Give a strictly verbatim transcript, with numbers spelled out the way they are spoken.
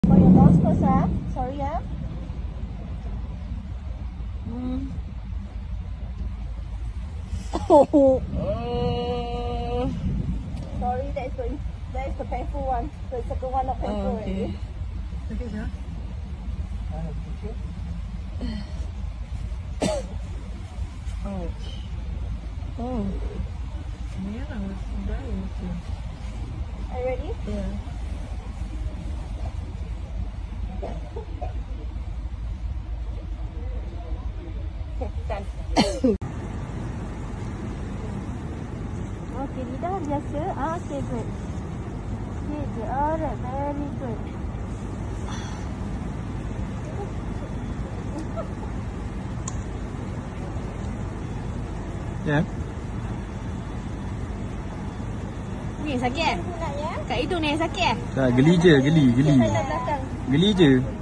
For your nose first, ah. Sorry, ah. Hmm. Oh. Uh. Sorry, that is the that is the painful one. The second one not painful. Oh, okay. Okay, sir. Ouch. Oh. Yeah, I was dying too. Are you ready? Yeah. Okay, done. Okay, lidah biasa. Ah, okay, good. Okay, good. Alright, very good. Ya. Ni sakit eh? Nak ya? Kat hidung ni sakit eh? Tak, geli je, geli, geli. Saya belakang. Geli je.